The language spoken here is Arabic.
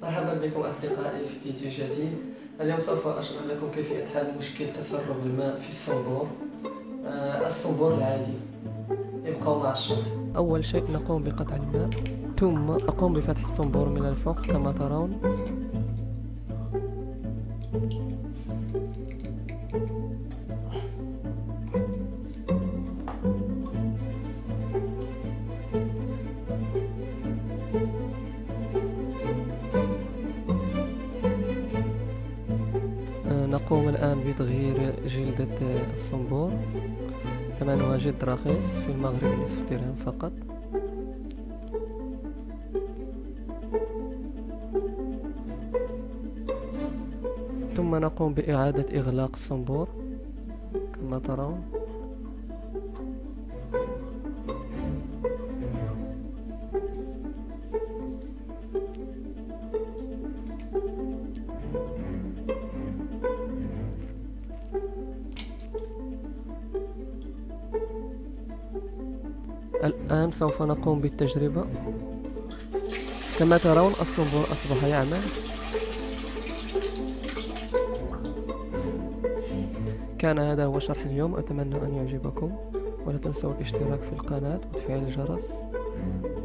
مرحبا بكم أصدقائي في فيديو جديد. اليوم سوف أشرح لكم كيفية حل مشكل تسرب الماء في الصنبور. الصنبور العادي. ابقوا مع الشرح. أول شيء نقوم بقطع الماء، ثم نقوم بفتح الصنبور من الفوق كما ترون. نقوم الآن بتغيير جلدة الصنبور، ثمنها جد رخيص، في المغرب نصف درهم فقط. ثم نقوم بإعادة إغلاق الصنبور كما ترون. الآن سوف نقوم بالتجربة. كما ترون الصنبور أصبح يعمل. كان هذا هو شرح اليوم، أتمنى أن يعجبكم، ولا تنسوا الاشتراك في القناة وتفعيل الجرس.